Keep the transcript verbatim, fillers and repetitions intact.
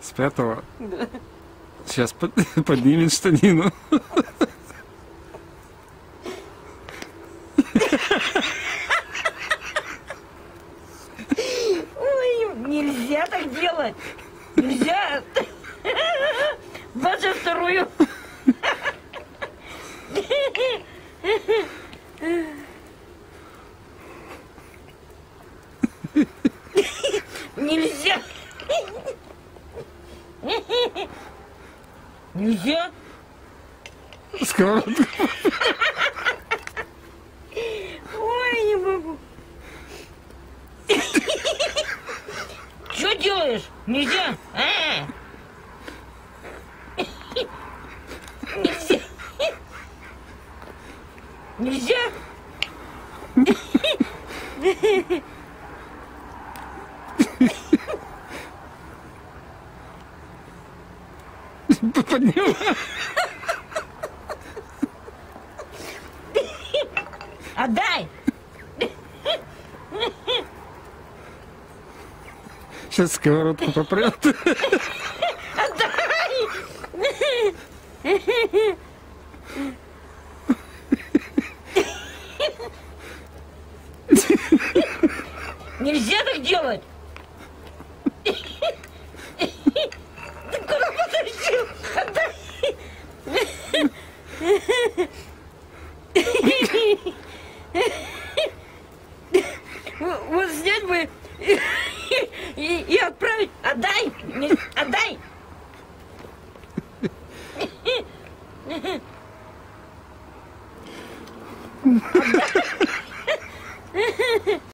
С пятого? Да. Сейчас под, поднимет штанину. Ой, нельзя так делать. Нельзя. Двадцать вторую. Нельзя. Нельзя. Сковородку. Ой, не могу. Что делаешь? Нельзя. А? Нельзя. Нельзя. Подняла. Отдай. Сейчас сковородку попрет. Отдай. Нельзя так делать. Ты куда потащил? Отдай. Вот снять бы и, и, и отправить. Отдай. Отдай. Отдай.